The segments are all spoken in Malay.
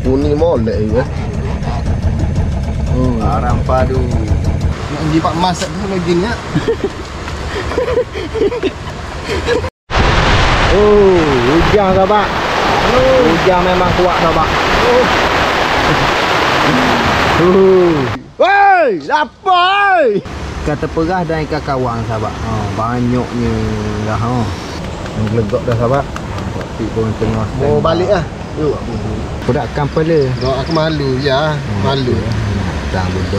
kuning molek ya. Arang padu. Nak pergi pak masak tu lagi ni. Hujan sahabat. Hujan memang kuat sahabat. Woi, lapar. Kata perah dan ikan kawang sahabat. Banyaknya dah. Yang gelegak dah sahabat. Tapi pun tengah Mau balik lah. Yuk. Kodakkan pala. Aku malu ya. Malu. Datang duduk.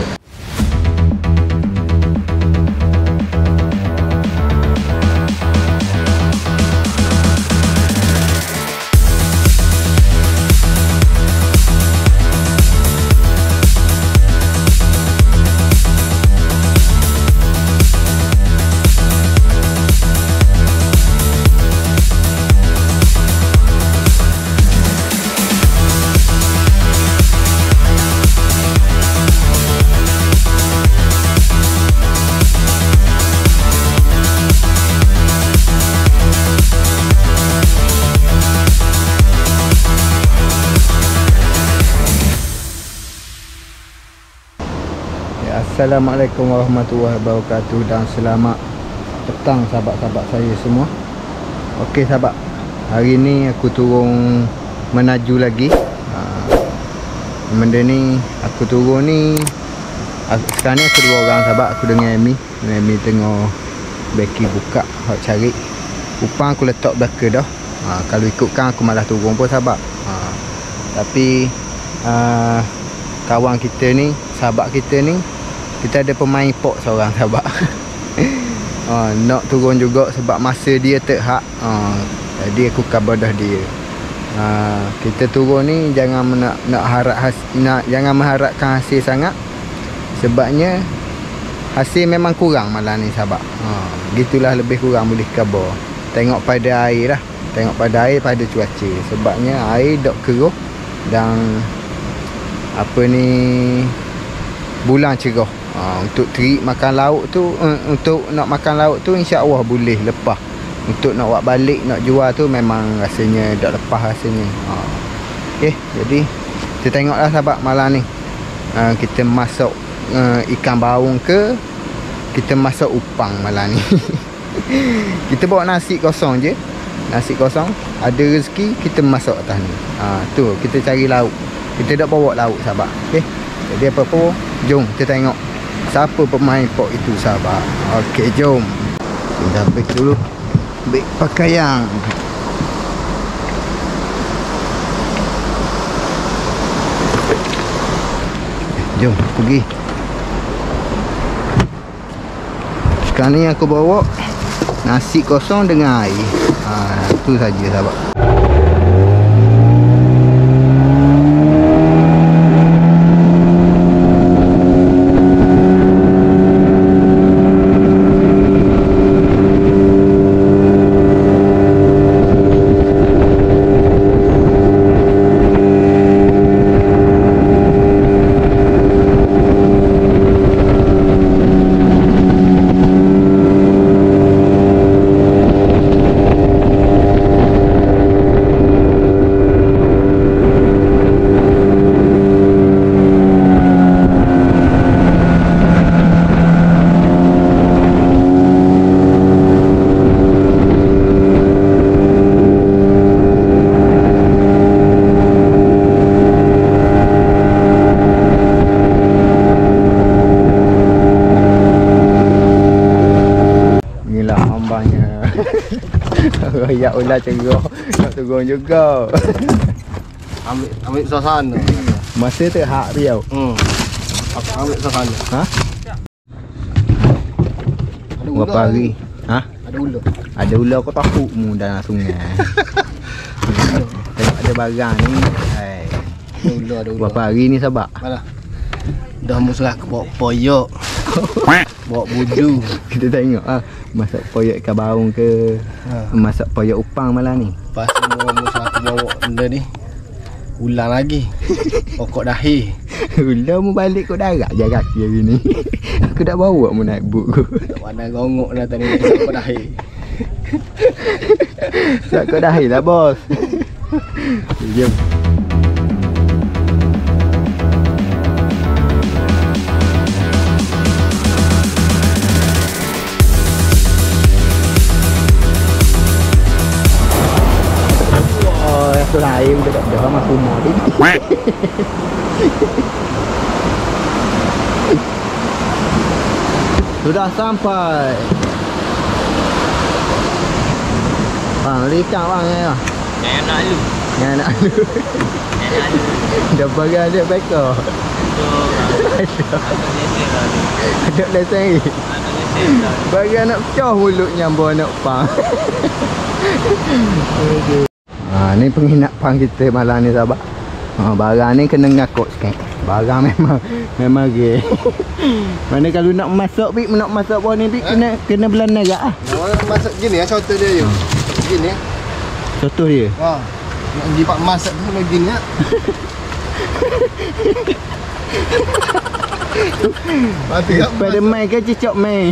Assalamualaikum warahmatullahi wabarakatuh dan selamat petang sahabat-sahabat saya semua. Okey sahabat, hari ni aku turun menaju lagi. Benda ni aku turun ni sekarang ni aku dua orang sahabat. Aku dengan Amy tengok beki buka hak cari upang. Aku letak belakang dah. Kalau ikutkan aku malah turun pun sahabat. Tapi kawan kita ni, sahabat kita ni, kita ada pemain pok seorang sahabat. Nak turun juga sebab masa dia tak hak. Jadi aku kabadah dia. Kita turun ni jangan jangan mengharapkan hasil sangat. Sebabnya hasil memang kurang malam ni sahabat. Gitulah, lebih kurang boleh khabar. Tengok pada air lah. Tengok pada air, pada cuaca. Sebabnya air dok keruh dan apa ni, bulan cerah. Untuk terik makan lauk tu, untuk nak makan lauk tu insya-Allah boleh lepas. Untuk nak buat balik, nak jual tu memang rasanya dak lepas rasanya. Okey, jadi kita tengoklah sahabat malam ni. Kita masak ikan baung ke kita masak upang malam ni. Kita bawa nasi kosong je. Nasi kosong, ada rezeki kita masak atas ni. Tu kita cari lauk. Kita dak bawa lauk sahabat. Okey. Jadi apa-apa, jom kita tengok siapa pemain pok itu sahabat. Okey, jom. Kita ambil dulu. Ambil pakaian. Jom pergi. Sekarang ni aku bawa nasi kosong dengan air. Itu saja sahabat. Ya ulah cerah nak turun juga. Ambil suasana. Masa tu hak riau. Aku ambil suasana. Berapa hari? Ada ular. Ada ular kau takut mu dalam sungai. Tengok ada barang ni. Ada ular. Berapa hari ni sahabat? Mana? Dah musrah ke bawa poyok. Bawa budu. Kita tengok masak poyok ikan baung ke masak poyok upang malam ni. Lepas musrah aku bawa benda ni, ulang lagi. Pokok dahi. Ular mu balik kau darat je kaki hari ni. Aku dah bawa mu naik buk ku. Tak pandang gongok dah tadi pokok dahi. Sak kau dahi lah bos. Jom. rumah tu. Sudah sampai. Bang, ikan bang ya. Yang nak lu. Yang nak lu. Yang nak lu. Dah bagi ada beka. Ada lesen ni. Bagi anak pecah mulutnya buat anak pang. Ni penginap pang kita malam ni sahabat. Barang ni kena ngakut sikit. Barang memang ge. Mana kalau nak masak bik, nak masak bawah ni bik kena belan narak ah. Masak gini contoh dia je. Gini. Contoh dia. Nak pergi pak masak tu lagi gini ah. Mati tak pada mai ke cicok mai.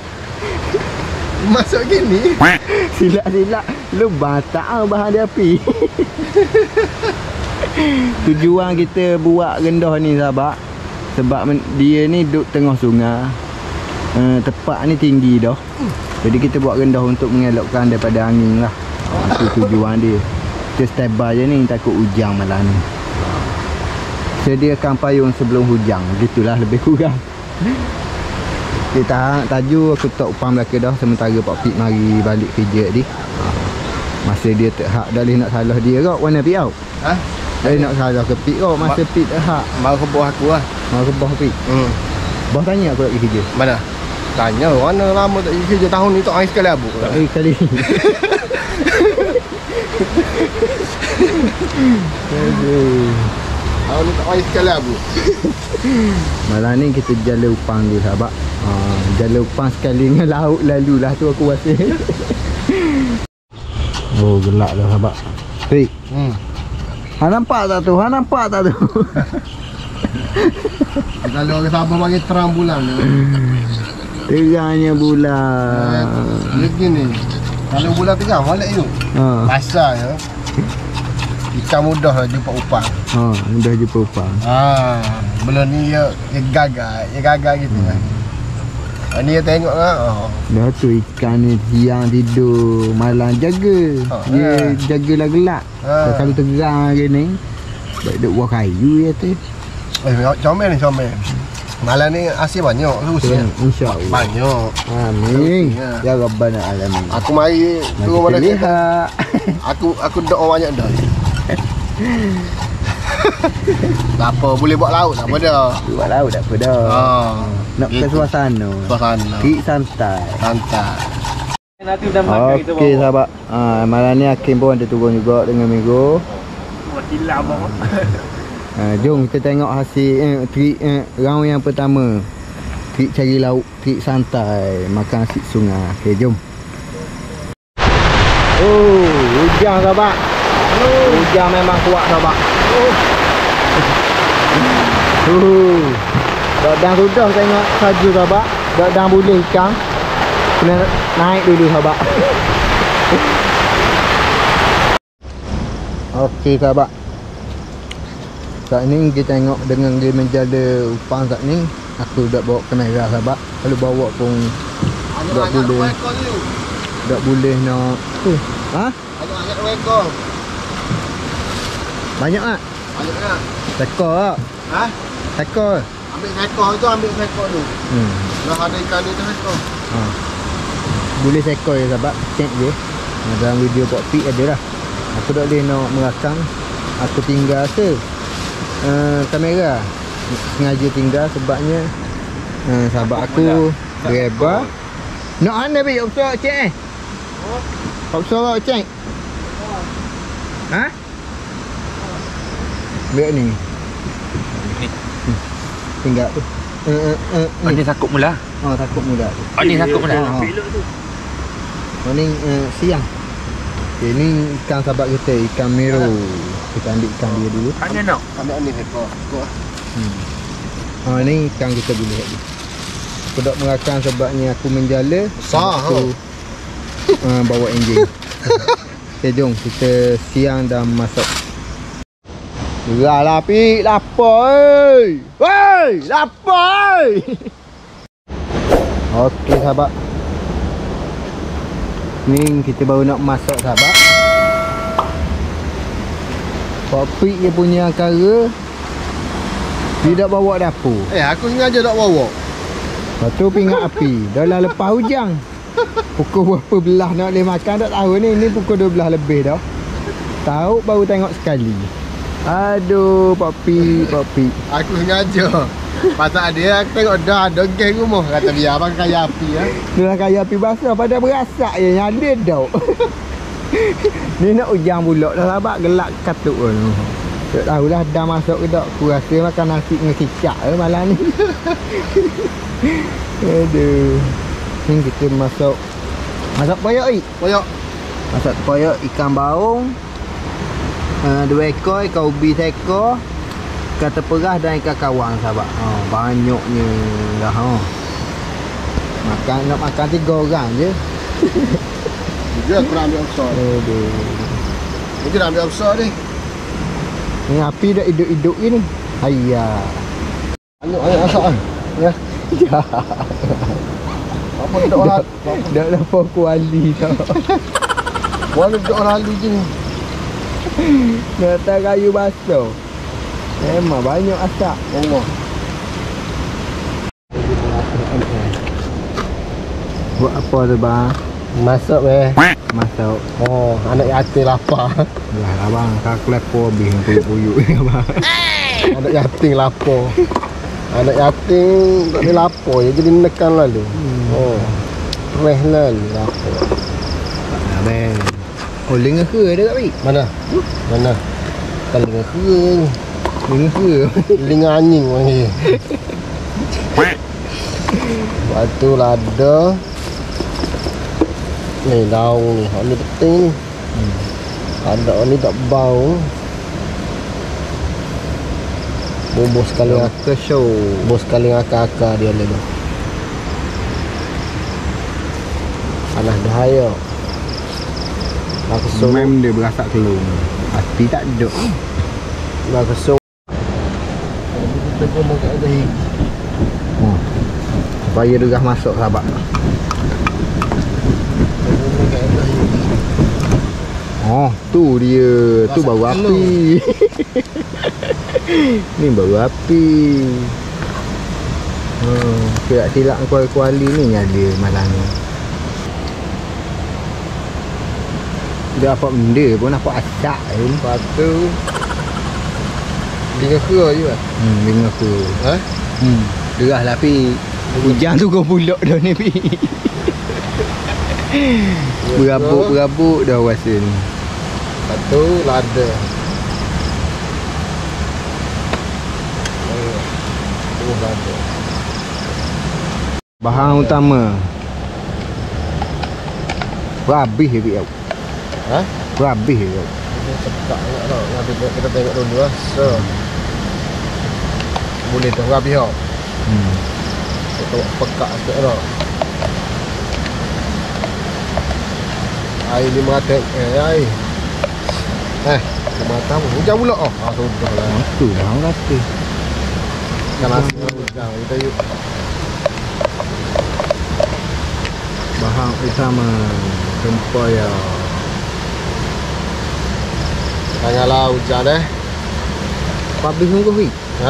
Masak gini. Silap-silap lubang tak bahan dia api. Tujuan kita buat rendah ni sahabat, sebab dia ni duduk tengah sungai. Tepat ni tinggi dah. Jadi kita buat rendah untuk mengelakkan daripada angin lah. Itu tujuan dia. Kita standby je ni, takut hujan malam ni. Sediakan payung sebelum hujan. Gitulah lebih kurang. Kita tajuk aku tak upang belaka dah. Sementara Pak Pik mari balik kerja ni. Masa dia tak hak dah nak salah dia kau. Warna Pik kau? Dah nak salah ke Pik kau. Masa Pik tak hak. Mau ke bawah aku lah. Mau ke bawah Pik. Bawah tanya aku nak pergi kerja. Mana? Tanya mana lama tak pergi kerja tahun ni tak hari sekali abuk. Tak hari sekali. Aduh. Tahun ni tak hari sekali abuk. Malam ni kita jala upang dia sahabat. Jala upang sekali dengan laut lalu lah tu aku rasa. Oh gelap dah sahabat. Pik. Hang nampak tak tu? Hang nampak tak tu? Kalau orang Sabah panggil terang bulan ni. Terangnya bulan. Dia gini. Kalau bulan terang balik tu. Pasal ya. Ikan mudah lah jumpa upang. Mudah jumpa upang. Belum ni dia gagal gitu kan. Ni dia tengok lah. Dah tu ikan ni siang tidur, malam jaga. Dia jagalah gelap. Kalau terang hari ni baik duk buah kayu je tu. Comel ni comel. Malam ni asyik banyak tu usia. InsyaAllah. Banyak. Amin. Ya Rabbal Alamin. Aku mari turun pada lihat. Aku doa banyak dah. Tak apa, boleh buat laut tak apa dah. Buat laut tak apa dah. Nak ke suasana. Kik santai. Nanti dah makan kita bawa. Okey sahabat. Malam ni Hakim pun ada turun juga dengan Miro. Buat silap bang. Jom kita tengok hasil trik round yang pertama. Trik cari laut, trik santai, makan nasi sungai. Okey jom. Oh, hujan sahabat. Hujan memang kuat sahabat. Dah sudah tengok saja sahabat. Dah boleh ikan. Kena naik dulu sahabat. Okey sahabat. Saat ni kita tengok dengan dia menjala upang saat ni. Aku dah bawa kamera sahabat. Kalau bawa pun tak boleh nak. Banyak ekor. Banyak tak? Banyak tak? Sekor tak? Sekor. Ambil ekor tu, ambil ekor tu. Dah ada ikan ni tu ekor. Boleh sekor je sahabat. Cek je. Dalam video Pak Pik ada lah. Aku tak boleh nak merakam. Aku tinggal kamera. Sengaja tinggal sebabnya sahabat aku driver. Nak anda Pik? Opsor cek Opsor cek. Biar ni. Tinggal tu. Ni takut mula. Takut muda tu. Ni takut mula. Ni siang. Okay, ni ikan sahabat kita, ikan Miro. Kita ambil ikan dia dulu. Ada nak? Ambil ni ekor. Ni ikan kita boleh lagi. Aku tak merakam sebabnya aku menjala. Besar aku bawa enjin. Okay, jom kita siang dan masak. Gerah lah Pik, lapar oi. Woi, lapar oi. Okey sahabat. Ni kita baru nak masak sahabat. Pak Pik dia punya kara tidak bawa dapur. Aku sengaja tak bawa. Lepas tu pingat api. Dah lah lepas hujang. Pukul berapa belah nak boleh makan tak tahu ni. Ni pukul 12 lebih dah. Tahu baru tengok sekali. Aduh Pak Pik, Pak Pik. Aku sengaja. Pasal dia aku tengok dah ada geng rumah. Kata biar abang kaya api ya. Dia dah kaya api basah pada berasak je nyala dah. Ni nak hujang pula dah sahabat gelak katuk pun. Tak tahulah dah masuk ke tak. Aku rasa makan nasi dengan kicap malam ni. Aduh. Ni kita masak koyak ni. Koyak. Masak koyak ikan baung. 2 ekor ikan ubi seekor. Ikan terperah dan ikan kawang sahabat. Banyaknya dah. Nak makan 3 orang je. Dia aku nak ambil besar. Aduh. Ni nak ambil besar ni. Ni api dah hidup-hidup ni. Hayya. Anak masak kan? Ya. Apa tak orang? Dah dapat kuali tau. Walau tak orang lalu je ni. Nak atas kayu basah. Memang banyak asap. Allah. Buat apa tu bang? Masak Masuk. Oh, anak yatim lapar. Lah abang aku lepo habis puyuk-puyuk ni abang. Anak yatim lapar. Anak yatim tak boleh lapar je jadi menekan lalu. Oh. Reh lalu lapar. Nah ben. Oh lenga ke ada tak Pi? Mana? Mana? Kan lenga ke ni. Lenga ke? Lenga anjing panggil. Batu lada. Ni daun ni, hak ni penting ni. Ada ni tak bau. Bubur sekali Ke show. bos sekali akak-akak dia le tu. Panas dahaya. Aku Mem dia berasak kelung. Api tak ada. Aku so. Kita guna kat atas. Supaya dia masuk sahabat. Oh, tu dia. Tu baru api. Ni baru api. Tidak silap kuali-kuali ni nyala malam ni. Dia apa benda pun nampak asap je. Lepas tu Dengar ke je lah. Dengar ke. Ha? Derah lah Pi. Hujan tu kau pulak dah ni Pi. Berabuk-berabuk dah rasa ni. Lepas tu lada. Lada. Bahan utama. Berhabis je Pi kau. Ha? Berhabis je kau. Ini cepat sangat tau. Nanti kita tengok dulu lah. So boleh tu habis tau. Kita buat pekak sikit tau. Air 500 air. 500 pun hujan pula oh. Sudah lah. Tu lah orang kata. Kan nasi hujan kita yuk. Bahan utama tempoyak. Janganlah hujan Habis nunggu Pi. Ha?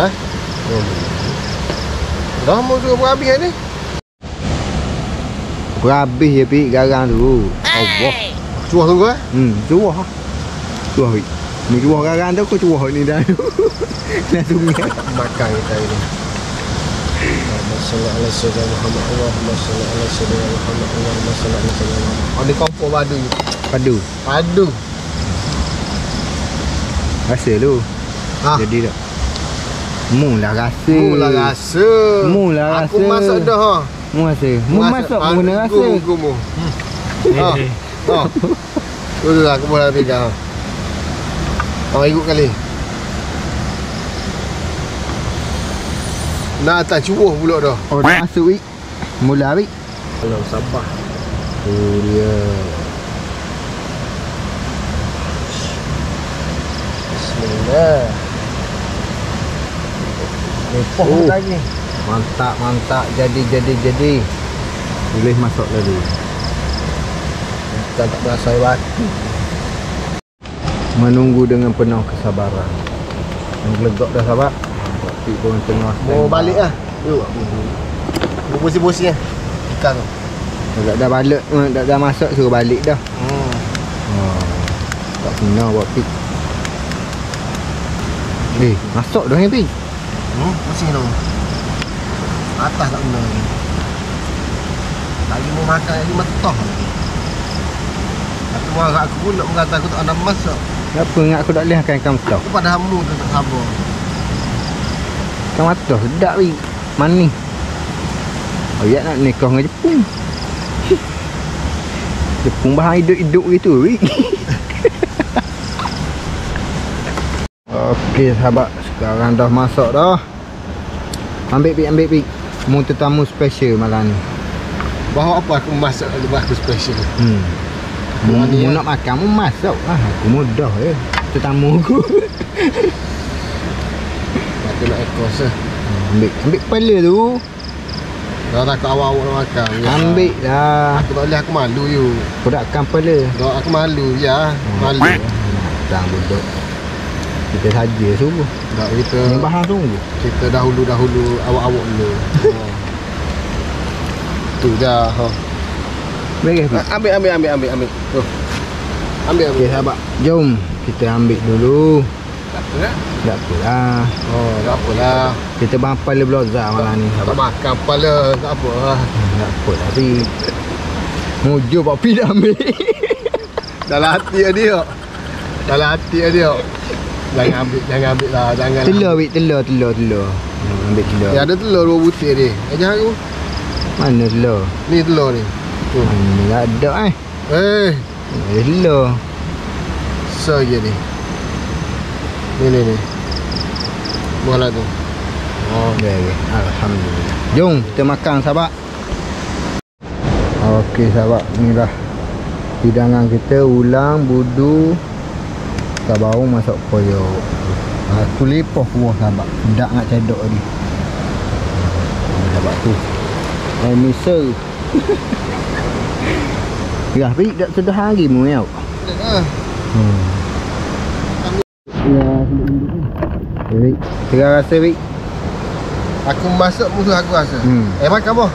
Dah mau tu habis ni. Berhabis je Pi garang tu. Allah. Cuah tunggu Cuah lah. Cuah Pi. Ni cuah garang tu kau cuah ni dah. Dah sungai. Makan kita ini. Allahumma ala sayyidina Muhammad. Allahumma salli ala sayyidina Muhammad. Allahumma salli ala sayyidina Muhammad. Ada kompor padu. Padu. Padu. Rasa tu. Ha. Jadi tak. Mula rasa. Mula rasa. Mula rasa. Aku masak dah ha. Mu rasa. Mu masak guna rasa. Gumu. Ha. Ha. Tu lah aku boleh pegang. Ikut kali. Nak tak cubuh pula dah. Oh dah masuk Pi. Mula Pi. Kalau sabar. Tu dia. Bismillah. Oh. Lagi. Mantap. Jadi. Boleh masuk tadi. Kita tak berasa batu. menunggu dengan penuh kesabaran. Yang gelegak dah sahabat. Tapi pun tengah Mau balik lah. Yuk. Bosi-bosi lah. Ikan tu. dah balik, dah masuk suruh balik dah. Tak kena buat pik. Masuk dah ni pik. Pusing tu. Atas tak kena lagi. Lagi mau makan lagi metah lagi. Aku marah aku pun nak mengata aku tak nak masak. Kenapa ingat aku tak boleh makan ikan matah? Aku pada hamu tu tak sabar. Ikan matah sedap pik. Manis. Oh ya nak nikah dengan Jepun. Jepun bahan hidup-hidup gitu pik. Okey sahabat, sekarang dah masak dah. Ambil pik. Mu tetamu special malam ni. Bahawa apa aku masak lebih aku special. Mu Ni, nak makan mu masak lah. Aku mudah je. Tetamu aku. Aku nak ekos lah. Ambil kepala tu. Kalau takut awak-awak nak makan. Ya. Ambil dah. Aku tak boleh, aku malu you. Aku takkan kepala. Kalau aku malu, ya. Malu. Datang budak. Kita saja suruh. Tak kita. Ni bahan sungguh. Kita dahulu awak-awak dulu. Tu je. Beres pik. Ambil. Tu. Ambil. Okey sahabat, jom kita ambil dulu. Tak apa lah. Tak apalah. Oh, tak apalah. Kita bang kepala belozar malam ni Tak sahabat. makan kepala, tak apa lah. Tak apa tapi mujur papi dah ambil. Dalam hati dia. Dalam hati dia. Jangan ambil lah. Jangan. Telur wik, telur. Ambil telur. Ya, ada telur 2 butir ni. Jangan aku. Mana telur? Ni telur ni. Tu. Mana tak ada Ada telur. So je ni. Ni. Buahlah tu. Oh, okay. Alhamdulillah. Jom kita makan sahabat. Okey sahabat, inilah hidangan kita, ulang, budu, bawang masak koyo. Aku lepoh kuah sahabat. Sedap nak cedok ni. Sahabat tu. Misal. Ya, Pik, dak sudah hari mu ya. Ya, Pik. Tengah rasa Pik. Aku masak musuh aku rasa. Makan boh.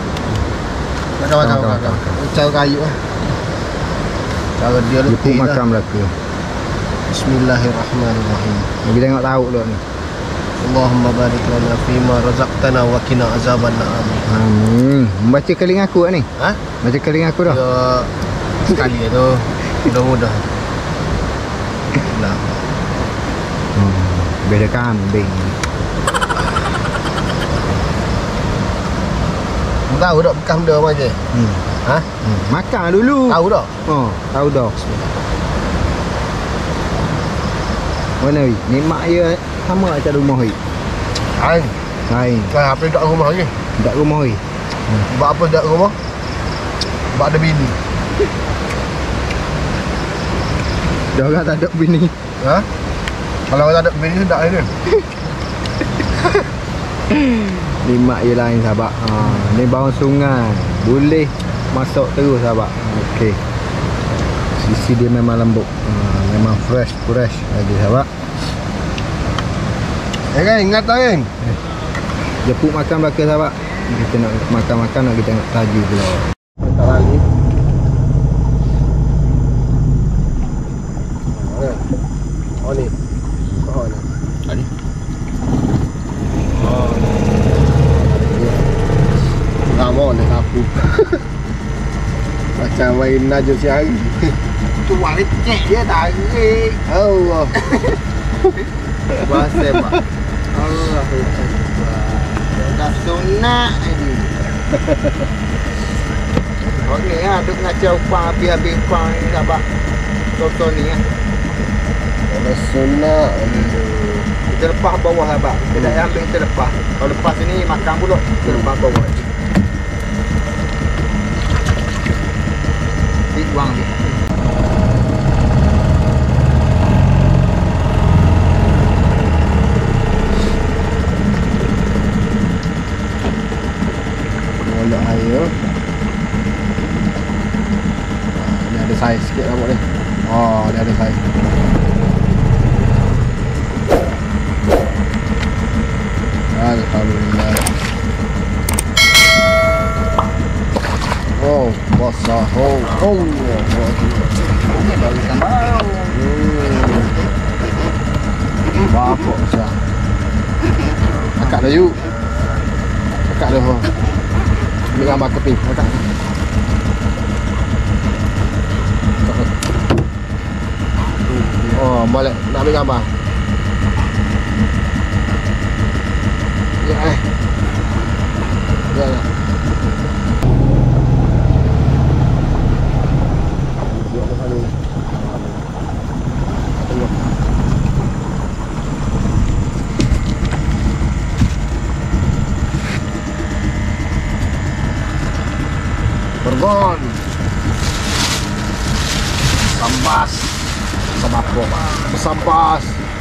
Makan. Cara kayu lah. Cara dia Dia pun letih makan lah. belaka. Bismillahirrahmanirrahim. Kita tengok tahu dulu ni. Allahumma barik lana fima razaqtana wa qina azabannar. Amin. Membaca keling aku ni. Ha? Baca keling aku dah. Ya sekali tu mudah-mudah. Nah, Beda kambing. tahu tak bekas benda apa je? Ha? Makan dulu. Tahu tak? Oh, tahu dah. Mana wi? Ni mak dia sama macam rumah wi. Lain. Lain. Kan apa tak rumah lagi? Tak rumah wi. Buat apa tak rumah? Buat ada bini. Dah orang tak ada bini. Ha? Kalau tak ada bini sedap ni. Ni mak dia lain sahabat. Ni bawang sungai. Boleh masuk terus sahabat. Okey. Sisi dia memang lembut. Memang fresh lagi sahabat. Kan ingat tak kan? Jepuk makan belaka sahabat. Kita nak makan nak kita tengok tajuk pula. Tak lali. Oh ni. Tadi. Lama ni sapu. Macam main najis siang. Tu walit cek dia tarik. Allah. Bahasa pak. Allah. Dah sunat ni. Okey ya, duk ngacau pang habis pang ni sahabat. Tonton ni ya. Kalau sunat. Kita lepas bawah sahabat. Kita dah ambil kita lepas. Kalau lepas sini makan pula. Kita lepas bawah. Buang ni. Molek air. Ni ada saiz sikit rambut ni. Oh, dia ada saiz. Puasa. Oh. Ini baru sambal. Bapak sah. Akak dah yuk. Akak dah. Ambil gambar kopi. Akak. Oh, balik nak ambil gambar. Ya. Ya. Bergon. Sambas. Sama apa? Sambas.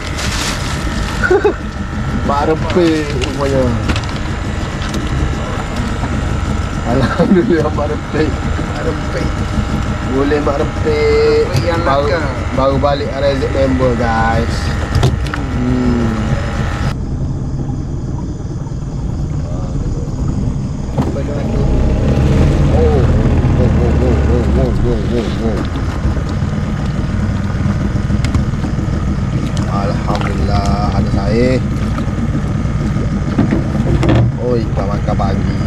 Mak repek semuanya. Alhamdulillah mak repek. Boleh mak repek. Baru balik RZ member guys. Alhamdulillah ada saya. Oi, ikan makan pagi.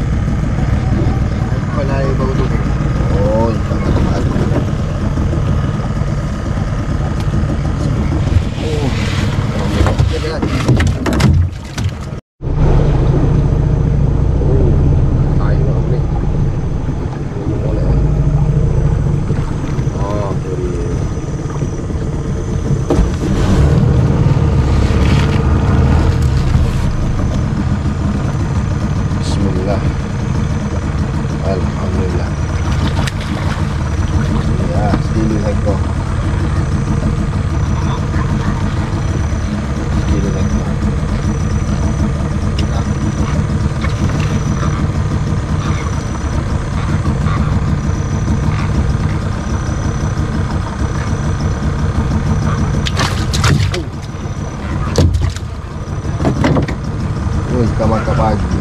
Kalau air baru tu. Oh, ikan makan pagi. Oh, okey dah. Alhamdulillah. Ya, still seko. Ikan makan pagi.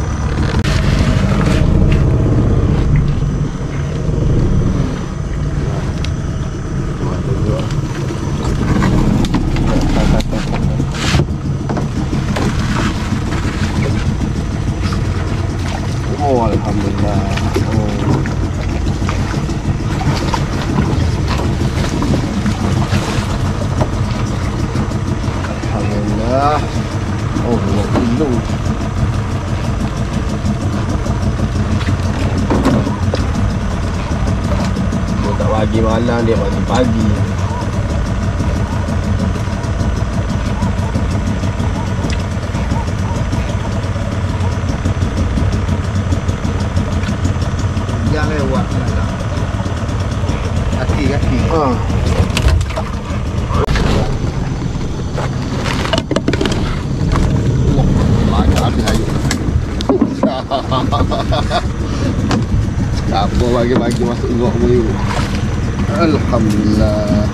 Oh, alhamdulillah. Alhamdulillah. Oh, 2 kilo. Dia tak pagi malam, dia pagi-pagi. Yang lewat malam. Kaki. Banyak habis air. Apa bagi-bagi masuk gok boleh. Alhamdulillah.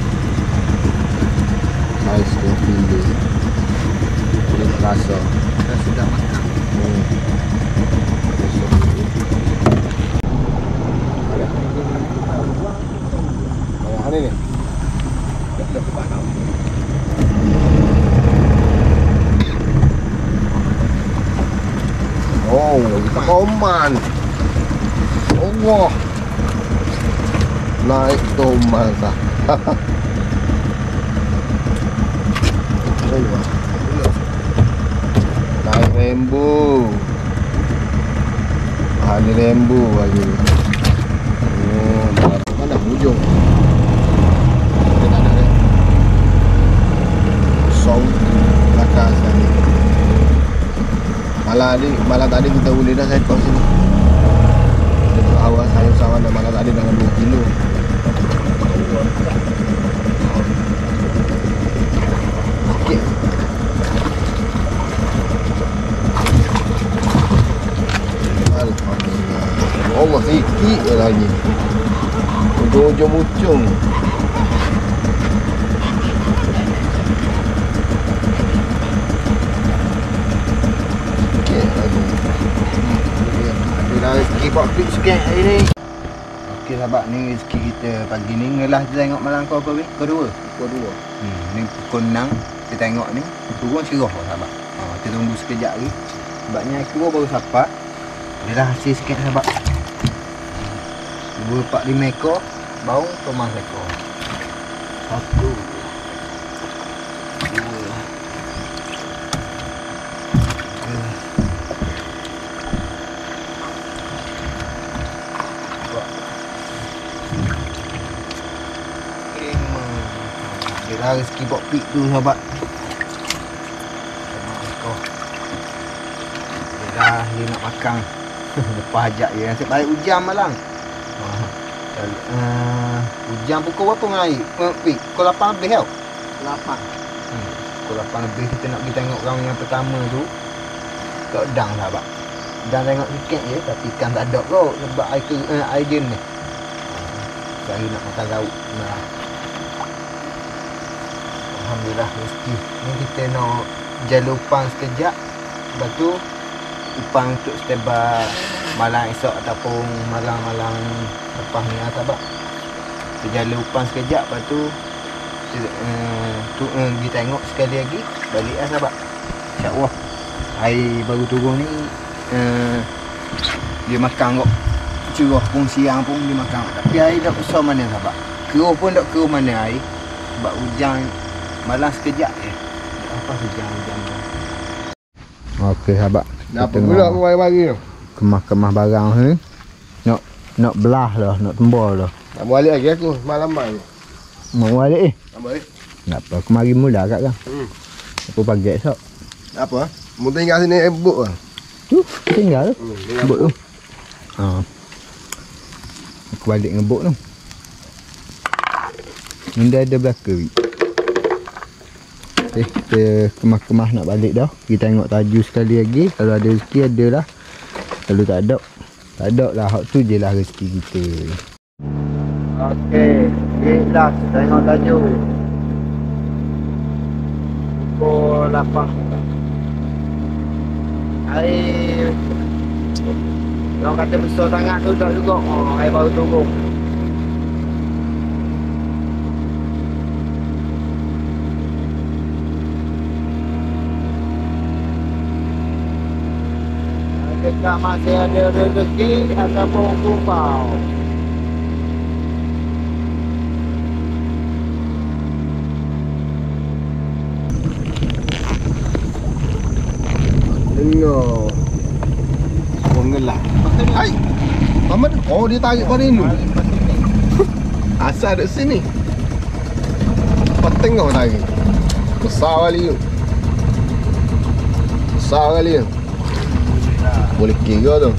Nice kopi dia. Boleh terasa. Kita sudah makan. Mana ni? Oh, kita koman. Allah. Naik toman sah. Naik rembu. Ada rembu lagi. Oh, mana hujung? Ada ni. Song belakang sini. Malah tadi kita boleh dah saya kau sini. Itu awal sayur sawan dan malah tadi dengan 2 kilo. Okey. Alhamdulillah. Allah sikit lagi. Ujung-ujung mucung. Okey lagi. Dah keep up sikit hari ni. Okey sahabat, ni rezeki kita pagi ni. Ngelah kita tengok malam kau apa weh? Kau dua? Pukul 2. Ni pukul 6 kita tengok ni. Turun cerah sahabat. Kita tunggu sekejap lagi. Sebabnya aku baru sapat. Dia dah hasil sikit sahabat. 2-4-5 ekor. Bau kemas ekor. 1 2 Dia dah rezeki bok pik tu sahabat. Dia nak makan. Lepas ajak dia nasib baik hujan malang. Hujan pukul berapa dengan air? Pik, pukul 8 lebih tau. 8. Pukul 8 lebih kita nak pergi tengok orang yang pertama tu. Tak dang sahabat. Dan tengok sikit je tapi ikan tak ada kot sebab air dia ni. Saya nak makan lauk. Alhamdulillah rezeki. Ni kita nak jalur upang sekejap. Lepas tu upang untuk standby malam esok ataupun malam-malam lepas ni sahabat. Kita jalur upang sekejap. Lepas tu kita tengok sekali lagi. Balik lah sahabat. InsyaAllah air baru turun ni dia makan kot. Curah pun siang pun dia makan. Tapi air tak besar mana sahabat. Keruh pun tak keruh mana air. Sebab hujan malam sekejap je. Apa hujan-hujan tu. Okey sahabat. Dah apa pula kau pagi tu? Kemas-kemas barang ni. Nak belah dah, nak tembal dah. Nak balik lagi aku malam ni. Mau balik Nak balik. Tak apa, aku mari mula kat kan. Apa pagi esok. Apa? Mu tinggal sini ebok ah. Tu, tinggal tu. Tinggal Bot tu. Aku balik ngebok tu. Ni dah ada belaka wik. Okay, kita kemas-kemas nak balik dah. Kita tengok taju sekali lagi. Kalau ada rezeki ada lah. Kalau tak ada, tak ada lah. Hak tu je lah rezeki kita. Okey, ikhlas tengok taju. Pukul 8. Air orang kata besar sangat tu tak juga. Air baru turun. Adakah masih ada rezeki ataupun kumpau? Dengar. Mengelah. Hai. Mamat. Oh dia tarik pada ni. Asal dekat sini. Tengok tarik. Besar kali tu. Besar kali tu. Boleh kira tu.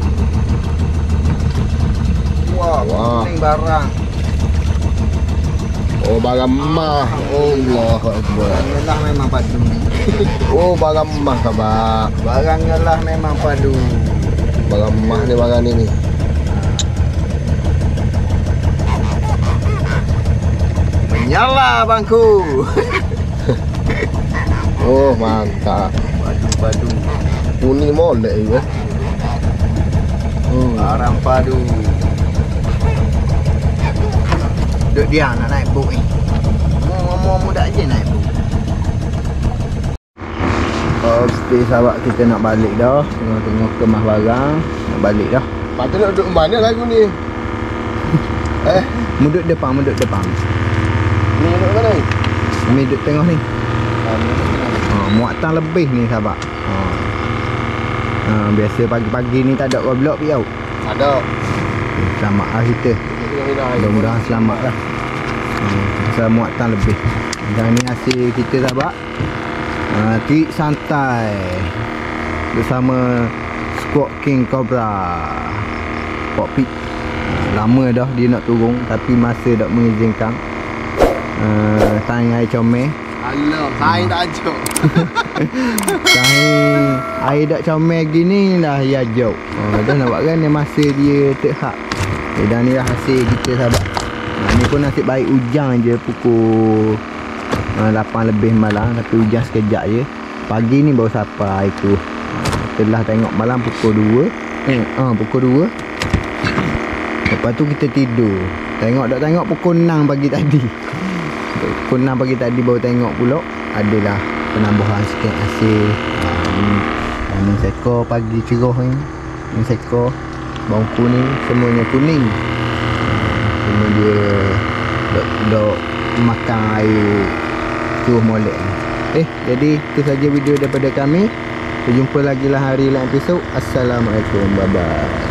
Wah. Ini barang. Oh barang emas. Allah Akbar. Ngelah memang padu. Oh barang emas khabar. Barang ngelah memang padu. Barang emas ni barang ni. Menyala bangku. Oh mantap. Padu. Kuning molek je. Barang padu. Duk dia nak naik buk ni. Mu muda je naik buk. Okey sahabat, kita nak balik dah. Tengok kemas barang. Nak balik dah. Patut nak duduk mana lagu ni? Muduk depan. Ni duduk mana ni? Kami duduk tengah ni. Muatan lebih ni sahabat. Biasa pagi-pagi ni tak ada roadblock pi tau. Ada. Selamat lah kita. Mudah-mudahan selamat lah. Pasal muatan lebih. Dan ni hasil kita sahabat. Trik santai bersama Squad King Cobra Popit. Lama dah dia nak turun tapi masa tak mengizinkan. Saing air comel. Alah, saing tak ajak. Saing air tak comel gini dah ya jauh. Dah nampak kan masa dia terhak. Dan ni dah hasil kita sahabat. Ni pun nasib baik hujan je pukul 8 lebih malam. Tapi hujan sekejap je. Pagi ni baru sampai air tu. Setelah tengok malam pukul 2. Pukul 2 Lepas tu kita tidur. Tengok pukul 6 pagi tadi. Pukul 6 pagi tadi baru tengok pula adalah penambahan sikit hasil. Ni sekor pagi cerah ni. Ni sekor bawang kuning, semuanya kuning. Cuma dia dok makan air curah molek ni. Jadi itu saja video daripada kami. Kita jumpa lagi lah hari lain esok. Assalamualaikum. Bye bye.